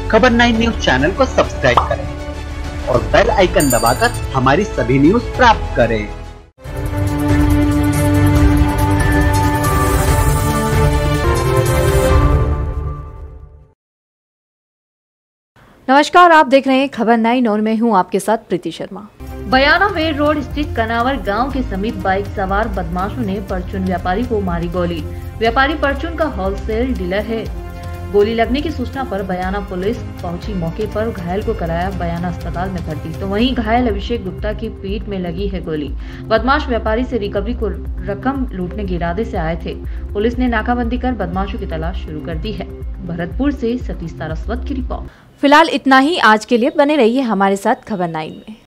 खबर 9 news channel को subscribe करें और बेल आइकन दबाकर हमारी सभी न्यूज प्राप्त करें। नमस्कार, आप देख रहे हैं खबर 9 और मैं हूं आपके साथ प्रीति शर्मा। बयाना वे रोड स्थित कनावर गांव के समीप बाइक सवार बदमाशों ने परचून व्यापारी को मारी गोली। व्यापारी परचून का होलसेल डीलर है। गोली लगने की सूचना पर बयाना पुलिस पहुंची। मौके पर घायल को कराया बयाना अस्पताल में भर्ती, तो वहीं घायल अभिषेक गुप्ता की पीठ में लगी है गोली। बदमाश व्यापारी से रिकवरी को रकम लूटने के इरादे से आए थे। पुलिस ने नाकाबंदी कर बदमाशों की तलाश शुरू कर दी है। भरतपुर से सतीश सारस्वत की रिपोर्ट। फिलहाल इतना ही आज के लिए। बने रहिए हमारे साथ खबर 9 में।